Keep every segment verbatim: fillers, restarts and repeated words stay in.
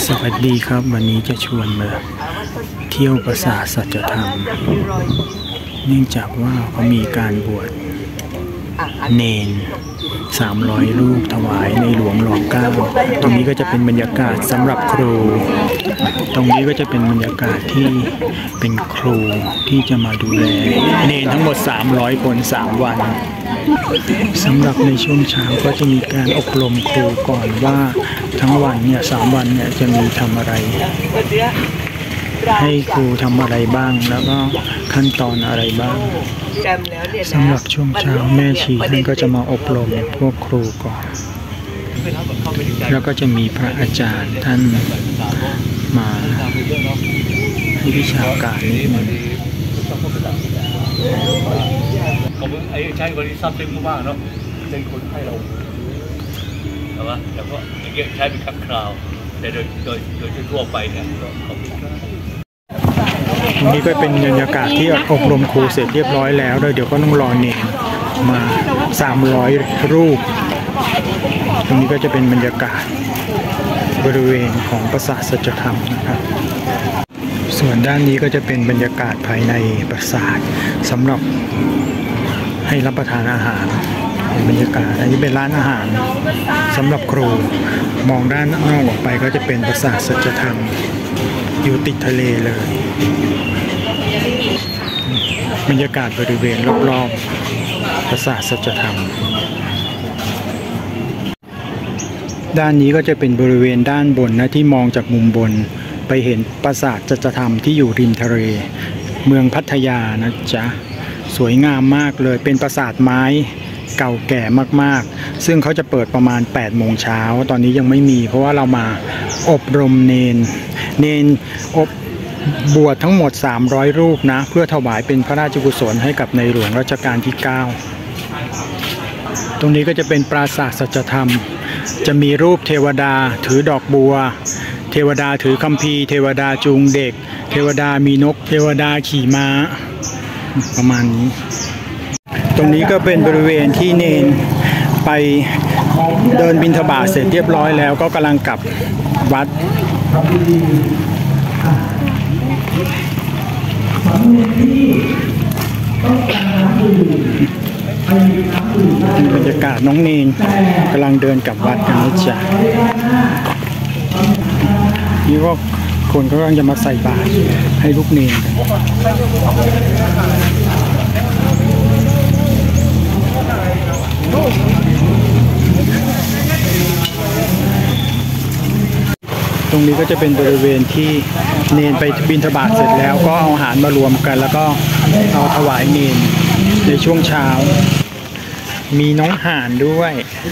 สวัสดีครับวันนี้จะชวนมาเที่ยวปราสาทสัจธรรมเนื่องจากว่าเขามีการบวชเนนสามร้อยรูปถวายในหลวงรอเก้าตรงนี้ก็จะเป็นบรรยากาศสำหรับครูตรงนี้ก็จะเป็นบรรยากาศที่เป็นครูที่จะมาดูแลเนนทั้งหมดสามร้อยคนสามวันสำหรับในช่วงเช้าก็จะมีการอบรมครูก่อนว่าทั้งวันเนี่ยสามวันเนี่ยจะมีทำอะไรให้ครูทำอะไรบ้างแล้วก็ขั้นตอนอะไรบ้างสำหรับช่วงเช้าแม่ชีท่านก็จะมาอบรมพวกครูก่อนแล้วก็จะมีพระอาจารย์ท่านมาให้วิชาการนิดหนึ่งเขาไอ้ใช้บริษัทเต็มมากเนาะเป็นคนให้เราแต่ว่าแต่ก็อย่างเงี้ยใช้เป็นครั้งคราวแต่โดยโดยโดยทั่วไปเนี่ยก็ขอบคุณครับตรงนี้ก็เป็นบรรยากาศที่อบรมครูเสร็จเรียบร้อยแล้วเดี๋ยวก็ต้องรอเนรมาสามร้อยรูปตรงนี้ก็จะเป็นบรรยากาศบริเวณของปราสาทสัจธรรมนะครับส่วนด้านนี้ก็จะเป็นบรรยากาศภายในปราสาทสำหรับให้รับประทานอาหารบรรยากาศอันนี้เป็นร้านอาหารสำหรับครูมองด้านนอกออกไปก็จะเป็นปราสาทสัจธรรมอยู่ติดทะเลเลยบรรยากาศบริเวณรอบๆปราสาทสัจธรรมด้านนี้ก็จะเป็นบริเวณด้านบนนะที่มองจากมุมบนไปเห็นปราสาทสัจธรรมที่อยู่ริมทะเลเมืองพัทยานะจ๊ะสวยงามมากเลยเป็นปราสาทไม้เก่าแก่มากๆซึ่งเขาจะเปิดประมาณแปดโมงเช้าตอนนี้ยังไม่มีเพราะว่าเรามาอบรมเนนเนนอบบวชทั้งหมดสามร้อยรูปนะเพื่อถวายเป็นพระราชกุศลให้กับในหลวงรัชกาลที่เก้าตรงนี้ก็จะเป็นปราสาทสัจธรรมจะมีรูปเทวดาถือดอกบัวเทวดาถือคัมภีร์เทวดาจูงเด็กเทวดามีนกเทวดาขี่ม้าประมาณนี้ตรงนี้ก็เป็นบริเวณที่เนนไปเดินบิณฑบาตเสร็จเรียบร้อยแล้วก็กำลังกลับวัดบรรยากาศน้องเนนกำลังเดินกลับวัดกันนะจ๊ะนี่ก็คนกำลังจะมาใส่บาตรให้ลูกเนนกันตรงนี้ก็จะเป็นบริเวณที่เนนไปบิณฑบาตเสร็จแล้วก็เอาอาหารมารวมกันแล้วก็เอาถวายเนนในช่วงเช้ามีน้องห่านด้วย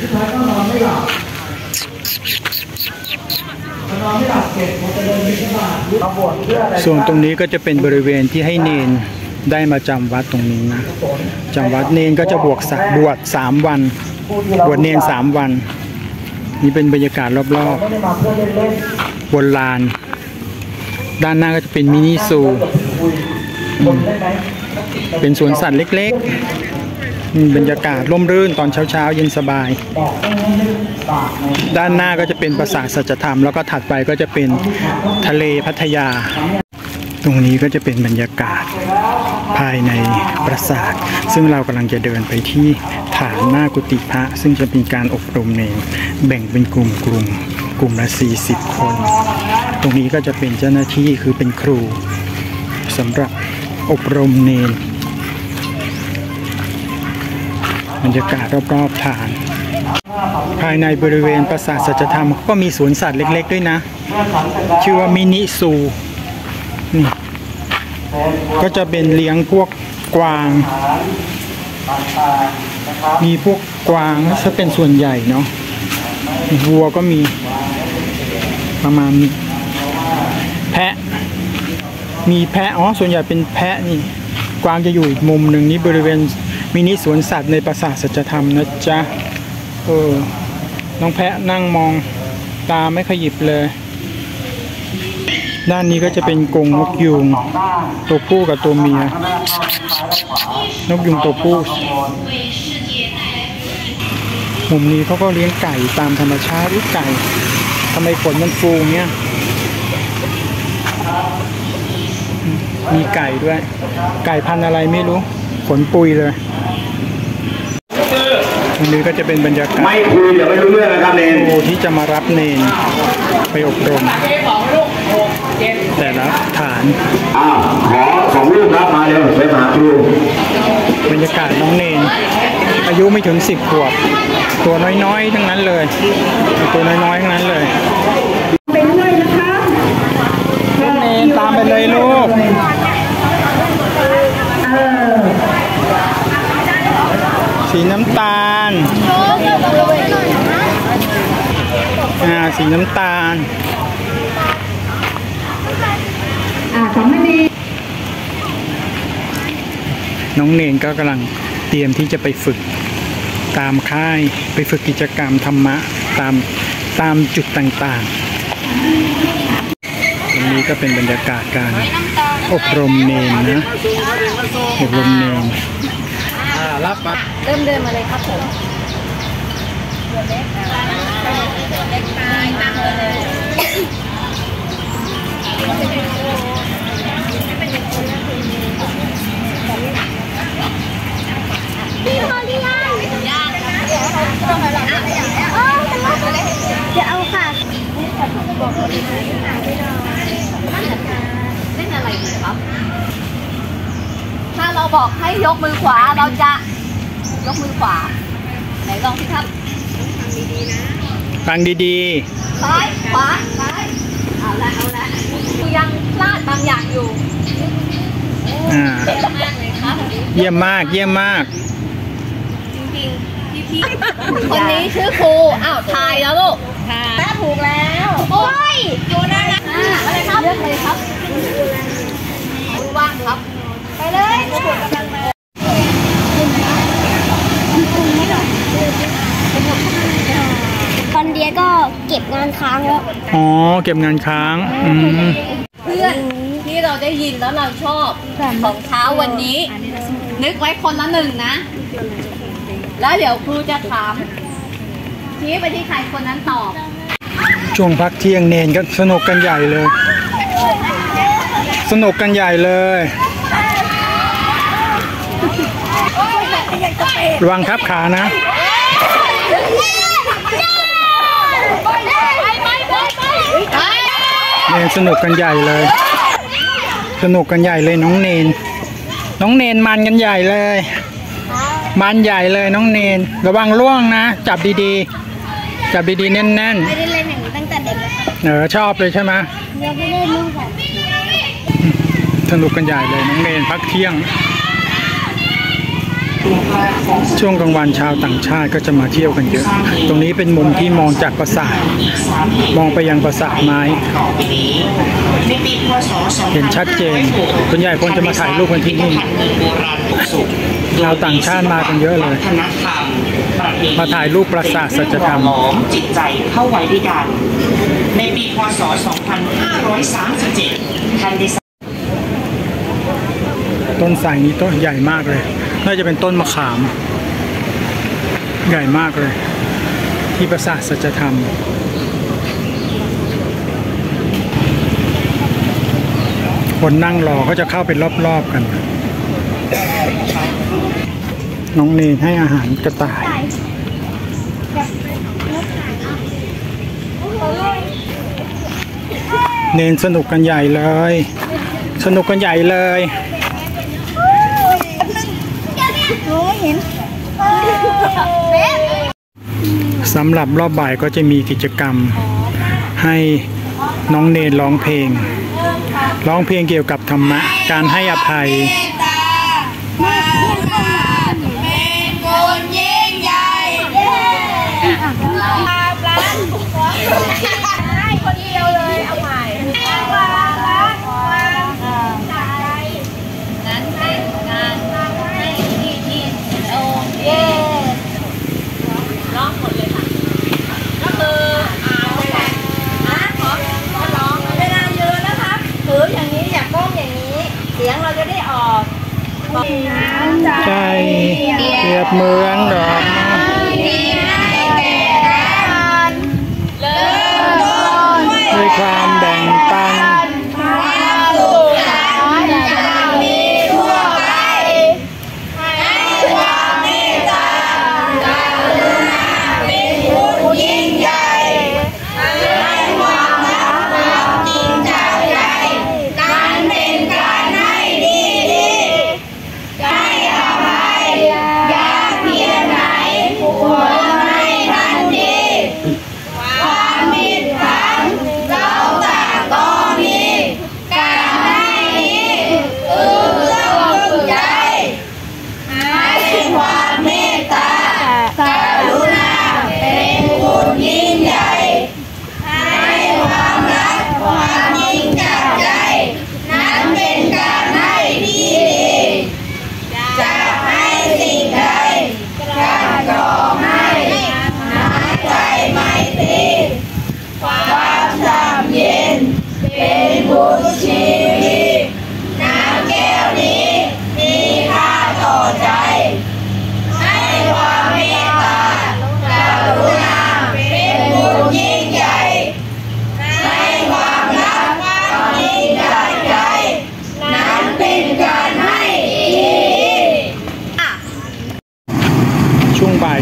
ส่วนตรงนี้ก็จะเป็นบริเวณที่ให้เนนได้มาจำวัดตรงนี้นะจำวัดเนนก็จะบวกสักบวชสามวันบวชเนนสามวันนี่เป็นบรรยากาศรอบๆบนลานด้านหน้าก็จะเป็นมินิซูเป็นสวนสัตว์เล็กๆบรรยากาศร่มรื่นตอนเช้าๆเย็นสบายด้านหน้าก็จะเป็นปราสาทสัจธรรมแล้วก็ถัดไปก็จะเป็นทะเลพัทยาตรงนี้ก็จะเป็นบรรยากาศภายในปราสาทซึ่งเรากำลังจะเดินไปที่ฐานหน้ากุฏิพระซึ่งจะมีการอบรมเนรแบ่งเป็นกลุ่มกลุ่มกลุ่มละสี่สิบคนตรงนี้ก็จะเป็นเจ้าหน้าที่คือเป็นครูสำหรับอบรมเนรบรรยากาศรอบๆฐานภายในบริเวณปราสาทสัจธรรมก็มีสวนสัตว์เล็กๆด้วยนะชื่อว่ามินิซูนี่ก็จะเป็นเลี้ยงพวกกวางมีพวกกวางจะเป็นส่วนใหญ่เนาะวัวก็มีประมาณแพะมีแพะอ๋อส่วนใหญ่เป็นแพะนี่กวางจะอยู่อีกมุมหนึ่งนี้บริเวณมินิสวนสัตว์ในปราสาทสัจธรรมนะจ๊ะเออน้องแพะนั่งมองตาไม่ขยิบเลยด้านนี้ก็จะเป็นกรงนกยูงตัวผู้กับตัวเมียนกยูงตัวผู้มุมนี้เขาก็เลี้ยงไก่ตามธรรมชาติไก่ทำไมขนมันฟูเงี้ยมีไก่ด้วย ไก่พันธุ์อะไรไม่รู้ขนปุยเลยตรงนี้ก็จะเป็นบรรยากาศไม่คุยเดี๋ยวไม่รู้เรื่องนะครับเนนครูที่จะมารับเนนไปอบรมแต่ละฐานอ้าวขอสองรูปครับมาเร็วไปหาครูบรรยากาศน้องเนนอายุไม่ถึงสิบขวบตัวน้อยๆทั้งนั้นเลยตัวน้อยๆทั้งนั้นเลยเป็นด้วยนะคะน้องเนนตามไปเลยลูกสีน้ำตาลอ่าสีน้ำตาลน้องเนนก็กำลังเตรียมที่จะไปฝึกตามค่ายไปฝึกกิจกรรมธรรมะตามตามจุดต่างๆตรงนี้ก็เป็นบรรยากาศการอบรมเนนนะอบรมเนนรับบัตรเริ่มเดินมาเลยครับผมพี่พอดียังยังจะเอาค่ะเล่นอะไรดีครับถ้าเราบอกให้ยกมือขวาเราจะยกมือขวาไหนลองสิครับฟังดีๆนะฟังดีซ้ายขวาซ้ายเอาละเอาละกูยังพลาดบางอย่างอยู่ๆอ่าเยี่ยมมากเลยครับเยี่ยมมากเยี่ยมมากจริงๆพี่ๆคนนี้ชื่อครูอ้าวทายแล้วลูกแม่ถูกแล้วโอ้ยดูน่ารักอะไรครับเลือกเลยครับมือว่างครับไปเลยครูกำลังมาตอนเดียก็เก็บงานค้างแล้วอ๋อเก็บงานค้างอืมเพื่อนที่เราได้ยินแล้วเราชอบของเช้าวันนี้นึกไว้คนละหนึ่งนะแล้วเดี๋ยวครูจะถามชี้ไปที่ใครคนนั้นตอบช่วงพักเที่ยงเนนก็สนุกกันใหญ่เลย สนุกกันใหญ่เลยระวังทับขานะเนนสนุกกันใหญ่เลย สนุกกันใหญ่เลยน้องเนนน้องเนนมันกันใหญ่เลยมันใหญ่เลยน้องเนนระวังล่วงนะจับดีๆจับดีๆแน่นๆไม่ได้เล่นอย่างนี้ตั้งแต่เด็กเลยค่ะเออชอบเลยใช่ไหมยังไม่ได้ลูกแบบสนุกกันใหญ่เลยน้องเนนพักเที่ยงช่วงกลางวันชาวต่างชาติก็จะมาเที่ยวกันเยอะตรงนี้เป็นมุมที่มองจากปราสาทมองไปยังปราสาทไม้เห็นชัดเจนส่วนใหญ่คนจะมาถ่ายรูปกันที่นี่ชาวต่างชาติมากันเยอะเลยมาถ่ายรูปปราสาทสัจธรรมจิตใจเข้าไว้ด้วยกันในปีพ.ศ. สองพันห้าร้อยสามสิบเจ็ดท่านได้ต้นไทรนี้ต้นใหญ่มากเลยน่าจะเป็นต้นมะขามใหญ่มากเลยที่ปราสาทสัจธรรมคนนั่งรอก็จะเข้าไปรอบๆกันน้องเนนให้อาหารกระต่ายเนนสนุกกันใหญ่เลยสนุกกันใหญ่เลยสำหรับรอบบ่ายก็จะมีกิจกรรมให้น้องเนนร้องเพลงร้องเพลงเกี่ยวกับธรรมะการให้อภัยเป็นคนยิ่งใหญ่ให้คนเดียวเลยเอาใหม่นั้นเป็นการให้ที่ที่โอเคร้องหมดเลยค่ะก็คือเอาแหละนะขอร้องเวลายืนนะคะถืออย่างนี้อย่าก้มอย่างนี้เสียงเราจะได้ออกใจเปรียบเหมือนดอกด้วยความแบ่งปัน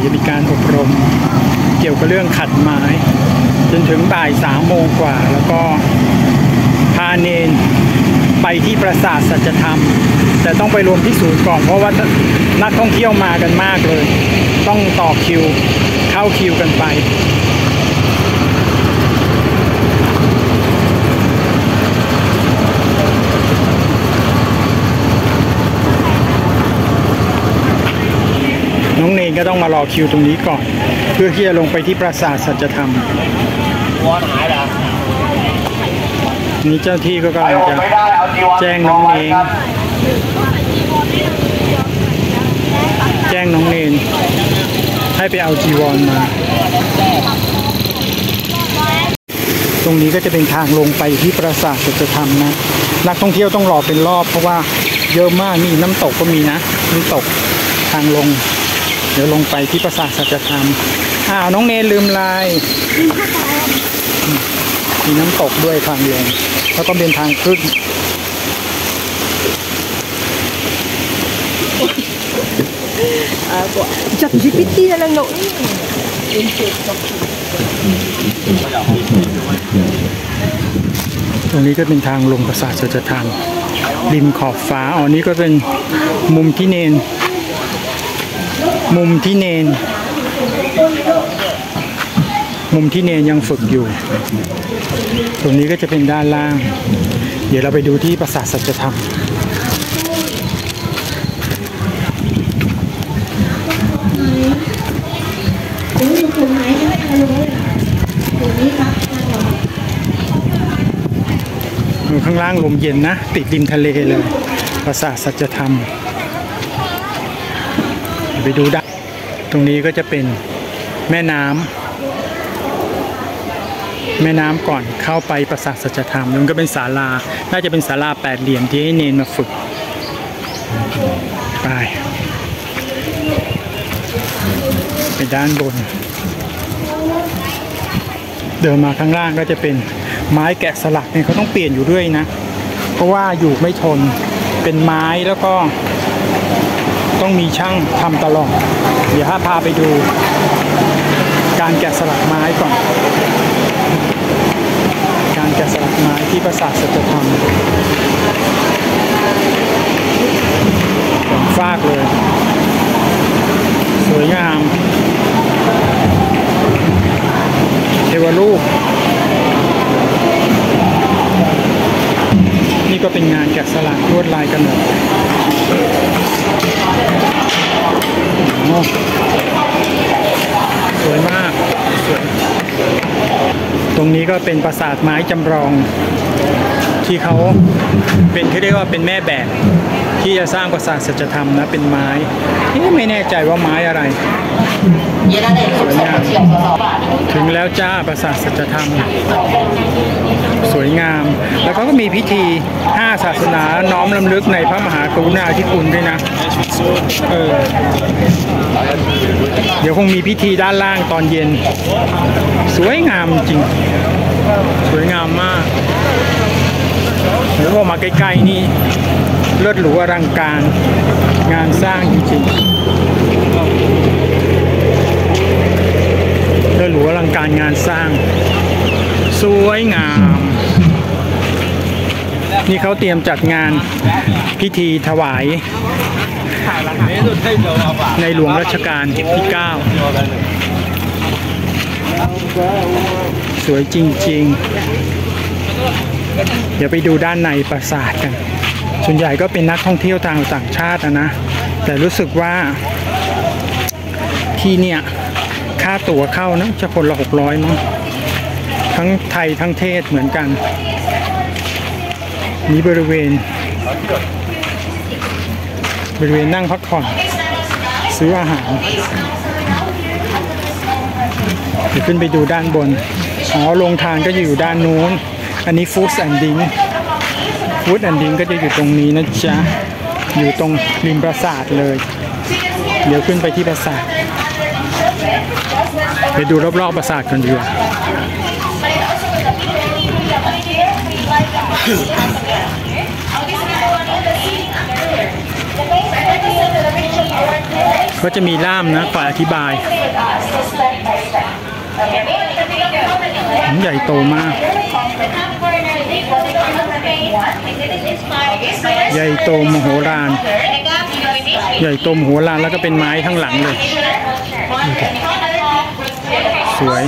จะมีการอบรมเกี่ยวกับเรื่องขัดไม้จนถึงบ่ายสามโมงกว่าแล้วก็พาเนนไปที่ปราสาทสัจธรรมแต่ต้องไปรวมที่ศูนย์ก่อนเพราะว่านักท่องเที่ยวมากันมากเลยต้องต่อคิวเข้าคิวกันไปน้องเนนก็ต้องมารอคิวตรงนี้ก่อนเพื่อที่จะลงไปที่ปราสาทสัจธรรมนี่เจ้าที่ก็กำลังจะแจ้งน้องเนนแจ้งน้องเนนให้ไปเอาจีวรมาตรงนี้ก็จะเป็นทางลงไปที่ปราสาทสัจธรรมนะนักท่องเที่ยวต้องรอเป็นรอบเพราะว่าเยอะมากนี่น้ำตกก็มีนะน้ำตกทางลงเดี๋ยวลงไปที่ปราสาทสัจธรรมอ้าวน้องเนนลืมลายมีน้ำตกด้วยทางลงแล้วก็เป็นทางขึ้นจับจิปิตี้แล้วหนูตรงนี้ก็เป็นทางลงปราสาทสัจธรรมริมขอบฟ้าอ๋อนี่ก็เป็นมุมที่เนนมุมที่เนนมุมที่เนนยังฝึกอยู่ตรงนี้ก็จะเป็นด้านล่างเดี๋ยวเราไปดูที่ปราสาทสัจธรรมข้างล่างลมเย็นนะติดริมทะเลเลยปราสาทสัจธรรมไปดูด้านตรงนี้ก็จะเป็นแม่น้ำแม่น้ำก่อนเข้าไปปราสาทสัจธรรมมันก็เป็นศาลาน่าจะเป็นศาลาแปดเหลี่ยมที่ให้เนนมาฝึกไปไปด้านบนเดินมาข้างล่างก็จะเป็นไม้แกะสลักเนี่ยเขาต้องเปลี่ยนอยู่ด้วยนะเพราะว่าอยู่ไม่ทนเป็นไม้แล้วก็ต้องมีช่างทำตลอดเดี๋ยวพาไปดูการแกะสลักไม้ก่อนการแกะสลักไม้ที่ปราสาทสัจธรรมผมฟากเลยสวยงามเทวรูปนี่ก็เป็นงานแกะสลักลวดลายกันหมดสวยมากสวยตรงนี้ก็เป็นปราสาทไม้จำลองที่เขาเป็นที่เรียกว่าเป็นแม่แบบที่จะสร้างปราสาทสัจธรรมนะเป็นไม้ไม่แน่ใจว่าไม้อะไรสวยงามถึงแล้วจ้าปราสาทสัจธรรมสวยงามแล้วเขาก็มีพิธีห้าศาสนาน้อมรำลึกในพระมหากรุณาธิคุณด้วยนะเออเดี๋ยวคงมีพิธีด้านล่างตอนเย็นสวยงามจริงสวยงามมากแล้วพอมาใกล้ๆนี่เลิศหรูอลังการงานสร้างจริงๆเลิศหรูอลังการงานสร้างสวยงามนี่เขาเตรียมจัดงานพิธีถวายในหลวงรัชกาลที่เก้าสวยจริงๆเดี๋ยวไปดูด้านในปราสาทกันส่วนใหญ่ก็เป็นนักท่องเที่ยวทางต่างชาตินะนะแต่รู้สึกว่าที่เนี่ยค่าตั๋วเข้านะจะคนละหกร้อยมั้งทั้งไทยทั้งเทศเหมือนกันนี้บริเวณบริเวณนั่งพักผ่อนซื้ออาหารเดี๋ยวขึ้นไปดูด้านบนอ๋อโรงทานก็อยู่ด้านนู้นอันนี้ฟู้ดแอนด์ดิ้งฟู้ดแอนด์ดิ้งก็จะอยู่ตรงนี้นะจ๊ะอยู่ตรงริมปราสาทเลยเดี๋ยวขึ้นไปที่ปราสาทไปดูรอบๆปราสาทกันดีกว่า Okay, so now we're on the seating under. The base, I like to send the picture of our ก็จะมีล่ามนะคอยอธิบายใหญ่โตมากใหญ่โตมโหฬารใหญ่โตมโหฬารแล้วก็เป็นไม้ข้างหลังเลยสวย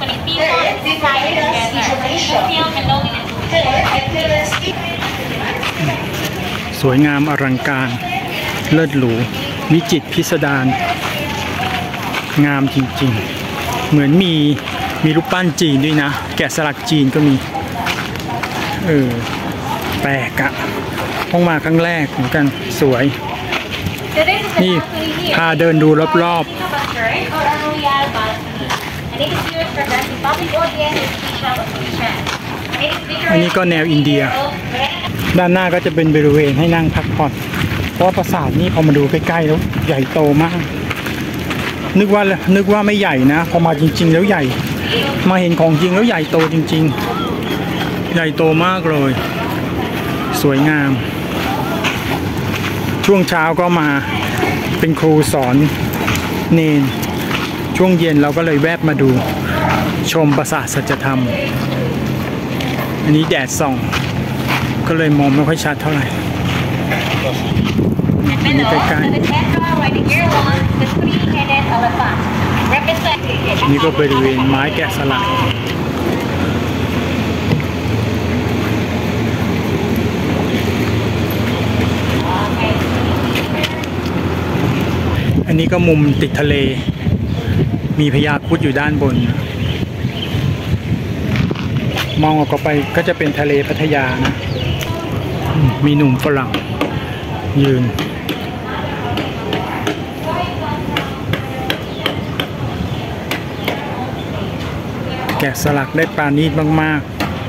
สวยงามอลังการเลิศหรูวิจิตรพิสดารงามจริงๆเหมือนมีมีรูปปั้นจีนด้วยนะแกะสลักจีนก็มีเออแปลกอะห้องมาครั้งแรกเหมือนกันสวยนี่พาเดินดูรอบๆอันนี้ก็แนวอินเดียด้านหน้าก็จะเป็นบริเวณให้นั่งพักผ่อนเพราะปราสาทนี้พอมาดูใกล้ๆแล้วใหญ่โตมากนึกว่านึกว่าไม่ใหญ่นะพอมาจริงๆแล้วใหญ่มาเห็นของจริงแล้วใหญ่โตจริงๆใหญ่โตมากเลยสวยงามช่วงเช้าก็มาเป็นครูสอนเนนช่วงเย็นเราก็เลยแวบมาดูชมปราสาทสัจธรรมอันนี้แดดส่องก็เลยมองไม่ค่อยชัดเท่าไหร่นี่ใกล้ๆนี่ก็บริเวณไม้แกะสลักอันนี้ก็มุมติดทะเลมีพญาครุฑอยู่ด้านบนมองออกไปก็จะเป็นทะเลพัทยานะมีหนุ่มฝรั่งยืนแกะสลักได้ปราณีตมาก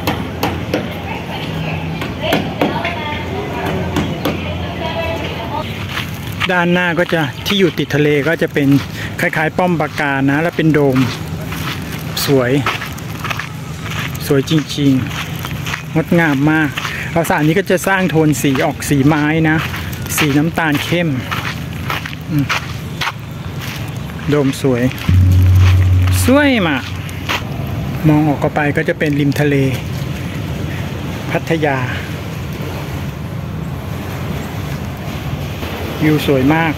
ๆด้านหน้าก็จะที่อยู่ติดทะเลก็จะเป็นคล้ายๆป้อมปราการนะแล้วเป็นโดมสวยสวยจริงๆงดงามมากปราสาทนี้ก็จะสร้างโทนสีออกสีไม้นะสีน้ำตาลเข้มโดมสวยสวยมากมองออกไปก็จะเป็นริมทะเลพัทยาวิวสวยมาก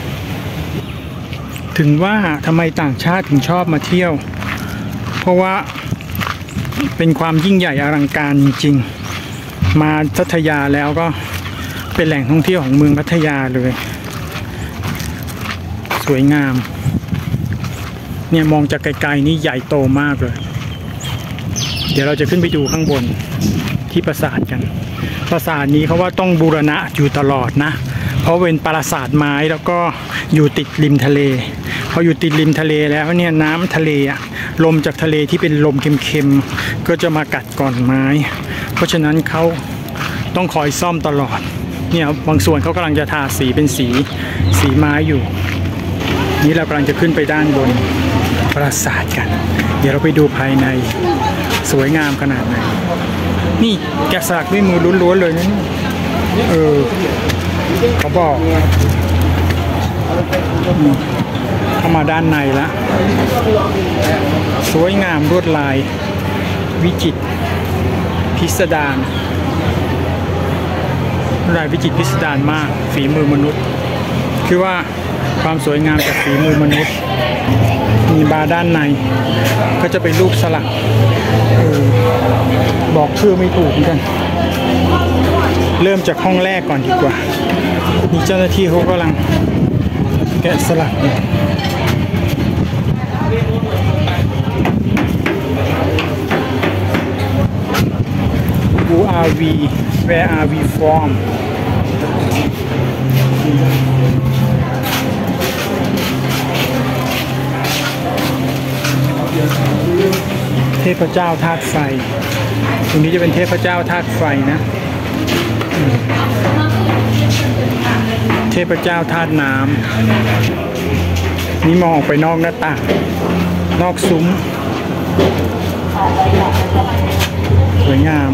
ถึงว่าทำไมต่างชาติถึงชอบมาเที่ยวเพราะว่าเป็นความยิ่งใหญ่อลังการจริงๆมาพัทยาแล้วก็เป็นแหล่งท่องเที่ยวของเมืองพัทยาเลยสวยงามเนี่ยมองจากไกลๆนี่ใหญ่โตมากเลยเดี๋ยวเราจะขึ้นไปดูข้างบนที่ปราสาทกันปราสาทนี้เขาว่าต้องบูรณะอยู่ตลอดนะเพราะเป็นปราสาทไม้แล้วก็อยู่ติดริมทะเลพออยู่ติดริมทะเลแล้วเนี่ยน้ำทะเลอะลมจากทะเลที่เป็นลมเค็มๆก็จะมากัดก่อนไม้เพราะฉะนั้นเขาต้องคอยซ่อมตลอดเนี่ยบางส่วนเขากำลังจะทาสีเป็นสีสีไม้อยู่นี่เรากำลังจะขึ้นไปด้านบนปราสาทกันเดี๋ยวเราไปดูภายในสวยงามขนาดไหนนี่แกะสลักด้วยมือล้วนๆเลยนะเออเขาบอกเข้ามาด้านในแล้วสวยงามลวดลายวิจิตรพิสดารลายวิจิตรพิสดารมากฝีมือมนุษย์คือว่าความสวยงามจากฝีมือมนุษย์มีบาร์ด้านในก็จะเป็นรูปสลักเออบอกชื่อไม่ถูกเหมือนกันเริ่มจากห้องแรกก่อนดีกว่ามีเจ้าหน้าที่เขากำลังแกะสลักอยู่Who are we? Where are we from? เทพเจ้าธาตุไฟตรงนี้จะเป็นเทพเจ้าธาตุไฟนะเทพเจ้าธาตุน้ำนี่มองออกไปนอกหน้าต่างนอกซุ้มสวยงาม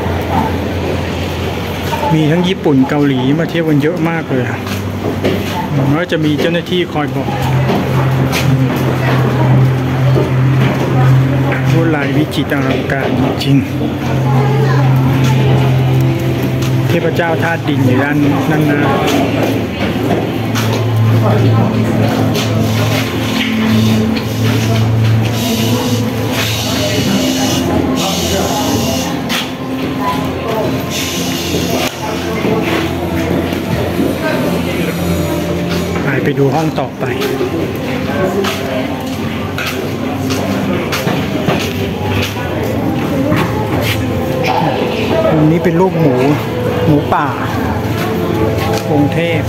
มีทั้งญี่ปุ่นเกาหลีมาเที่ยวกันเยอะมากเลยก็จะมีเจ้าหน้าที่คอยบอกลวดลายวิจิตรอลังการจริงเทพเจ้าธาตุดินอยู่ด้านนั่นนะไปดูห้องต่อไปตรงนี้เป็นลูกหมูหมูป่ากรุงเทพ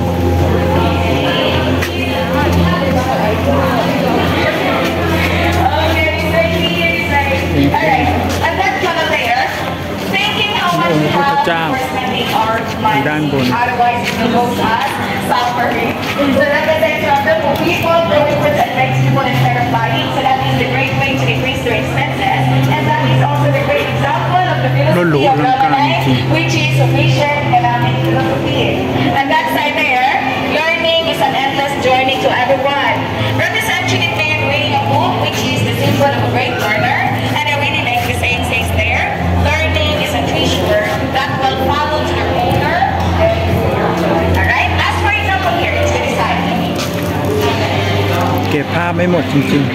องค์พระพุทธเจ้าอยู่ด้านบน suffering. So that the center of the people really protect people in their body. So that is the great way to decrease their expenses. And that is also the great example of the philosophy of Ramadan, which is sufficient economic philosophy. And that side there, learning is an endless journey to everyone. Representing it there reading a book, which is the symbol of a great learner. And I really like the saying says there, learning is a treasure that will follow to the owner. Alright? เก็บภาพไม่หมดจริงๆ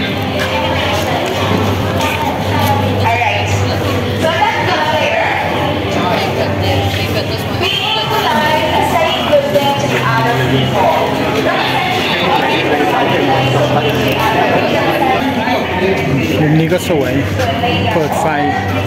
Alright. So let's go there. We need to learn to say good things to other people. มุมนี้ก็สวยเปิดไฟ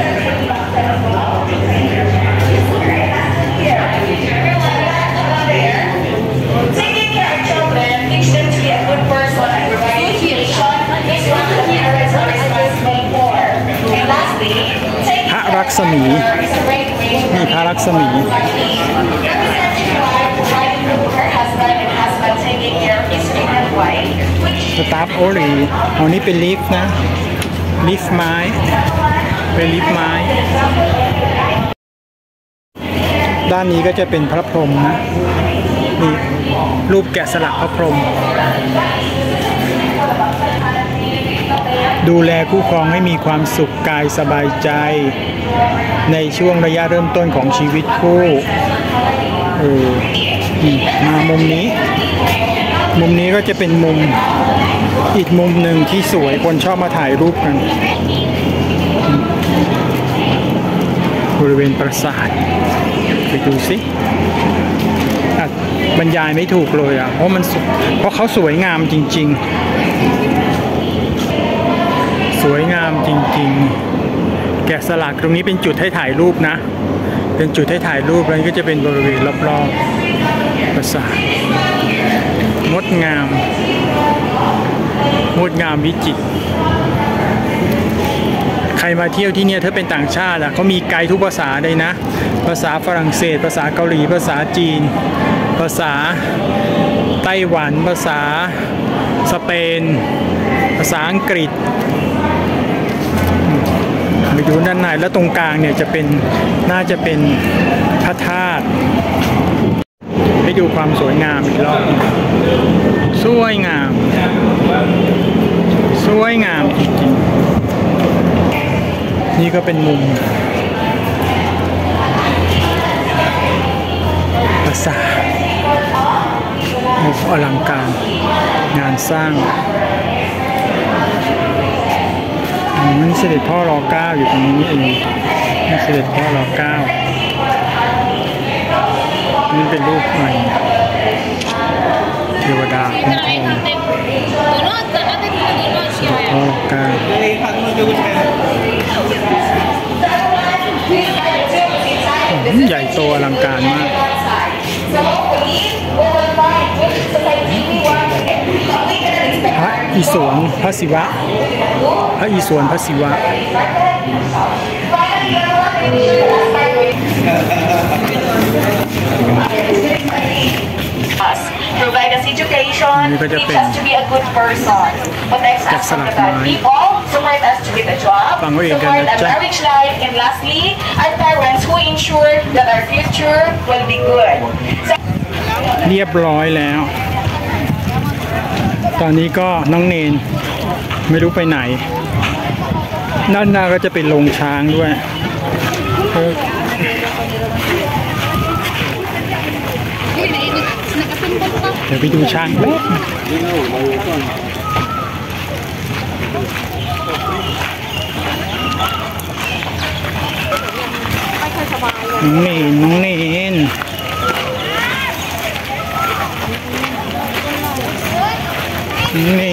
Taking care of children, teach them to be a good person and provide education is one of the parents are responsible for. And lastly, taking พระ care รักษมี is a great way to นี่พระรักษมี representing wife providing for her husband and husband taking care of his pregnant wife, which สตาฟโอลีเอานี้เป็นลิฟต์นะลิฟต์ไม้เป็นลิฟต์ไม้ด้านนี้ก็จะเป็นพระพรหมนะนี่รูปแกะสลักพระพรหมดูแลคู่ครองให้มีความสุขกายสบายใจในช่วงระยะเริ่มต้นของชีวิตคู่เออมามุมนี้มุมนี้ก็จะเป็นมุมอีกมุมหนึ่งที่สวยคนชอบมาถ่ายรูปกันบริเวณปราสาทไปดูสิบรรยายไม่ถูกเลยอ่ะเพราะมันเพราะเขาสวยงามจริงๆสวยงามจริงๆแกะสลักตรงนี้เป็นจุดให้ถ่ายรูปนะเป็นจุดให้ถ่ายรูปแล้วก็จะเป็นบริเวณรอบๆปราสาทงดงามงดงามวิจิตรใครมาเที่ยวที่เนี่ยถ้าเป็นต่างชาติอ่ะเขามีไกด์ทุกภาษาเลยนะภาษาฝรั่งเศสภาษาเกาหลีภาษาจีนภาษาไต้หวันภาษาสเปนภาษาอังกฤษไปดูด้านในแล้วตรงกลางเนี่ยจะเป็นน่าจะเป็นพระธาตุให้ดูความสวยงามอีกรอบสวยงามสวยงามจริงๆนี่ก็เป็นมุมปราสาทอลังการงานสร้างมันเสด็จพ่อรอเก้าอยู่ตรงนี้นี่เองนี่เสด็จพ่อรอเก้านี่เป็นรูปอะไรเทวดาคุ้มครองพ่อรอเก้าใหญ่โตอลังการมากพระอิศวรพระศิวะพระอิศวรพระศิวะ Provide us education, teach us to be a good person, protect us from the bad people, support us to get a job, support our marriage life, and lastly, our parents who ensure that our future will be good. เรียบร้อยแล้วตอนนี้ก็น้องเนนไม่รู้ไปไหนด้านหน้าก็จะเป็นโรงช้างด้วยเดี๋ยวไปดูช้างแป๊บน้องเนนน้องเนนนี่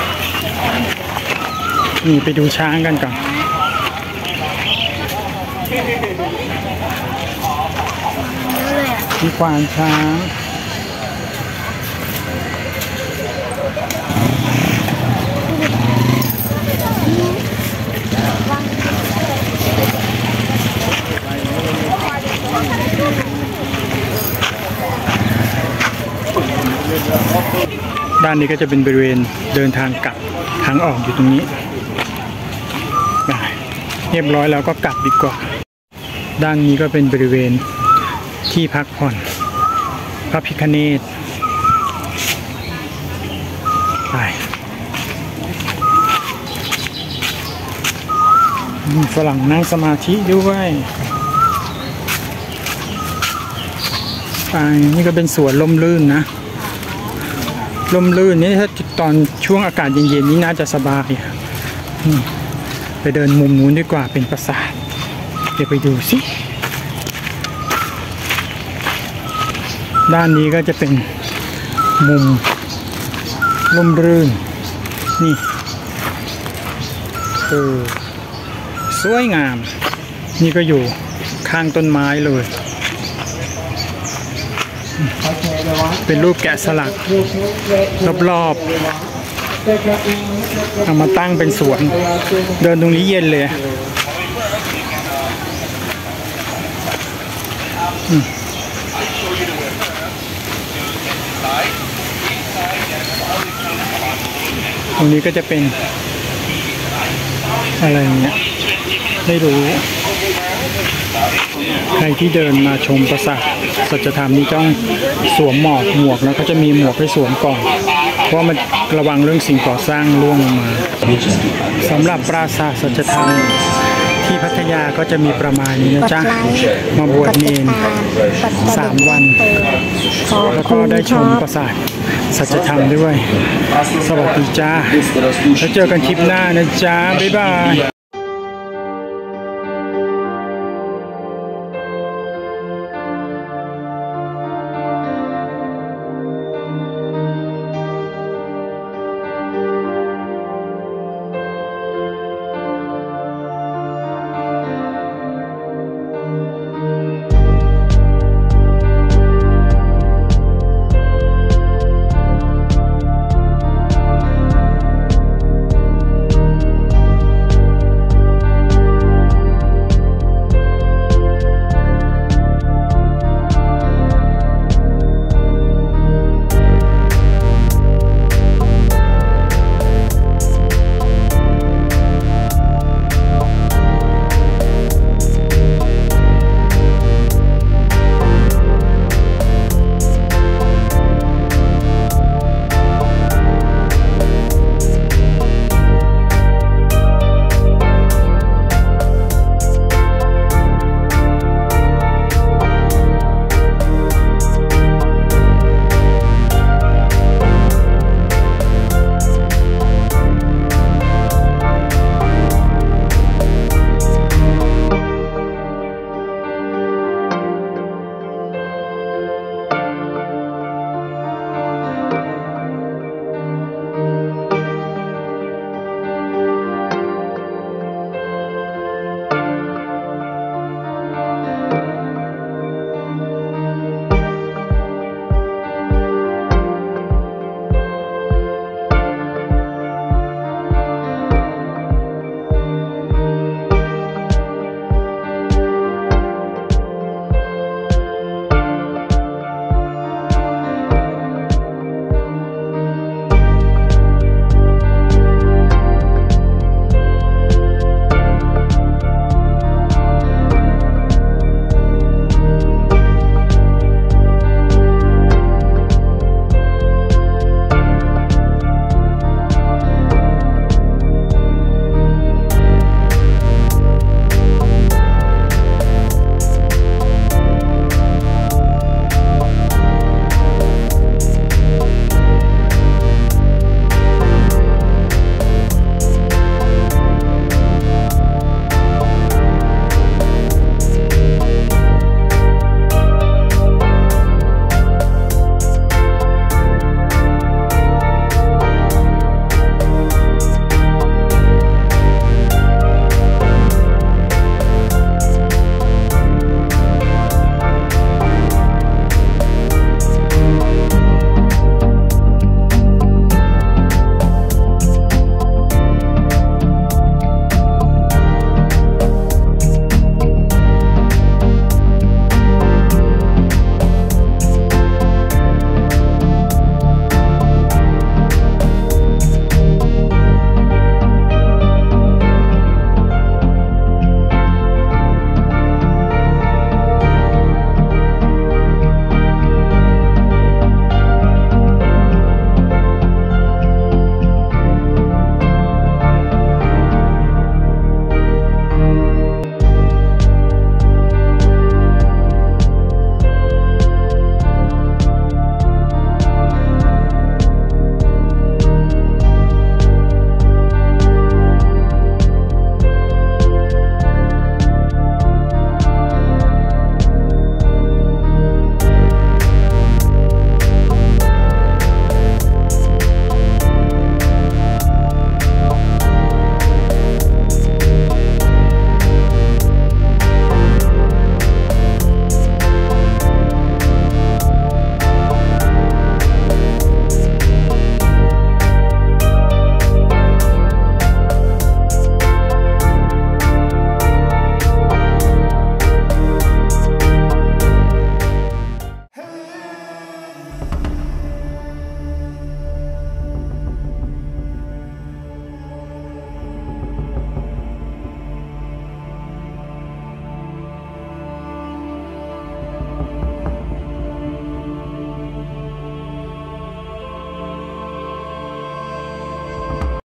นี่ไปดูช้างกันก่อนมีควานช้างด้านนี้ก็จะเป็นบริเวณเดินทางกลับทางออกอยู่ตรงนี้เรียบร้อยแล้วก็กลับดีกว่าด้านนี้ก็เป็นบริเวณที่พักผ่อนพระพิฆเนศไปมีฝรั่งนั่งสมาธิด้วยไปนี่ก็เป็นสวนร่มรื่นนะลมลื่นนี่ถ้าตอนช่วงอากาศเย็นๆนี่น่าจะสบายไปเดินมุมนู้นดีกว่าเป็นปราสาทเดี๋ยวไปดูสิด้านนี้ก็จะเป็นมุมลมรื่นนี่เออสวยงามนี่ก็อยู่ข้างต้นไม้เลยเป็นรูปแกะสลักรอบๆเอามาตั้งเป็นสวนเดินตรงนี้เย็นเลยตรงนี้ก็จะเป็นอะไรเงี้ยไม่รู้ใครที่เดินมาชมปราสาทสัจธรรมนี่ต้องสวมหมวกหมวกแล้วก็จะมีหมวกให้สวมก่อนเพราะมันระวังเรื่องสิ่งก่อสร้างล่วงลงมาสำหรับปราสาทสัจธรรมที่พัทยาก็จะมีประมาณนี้นะจ๊ะมาบวชเนรสามวันแล้วก็ได้ชมปราสาทสัจธรรมด้วยสวัสดีจ้าแล้วเจอกันคลิปหน้านะจ๊ะบ๊ายบาย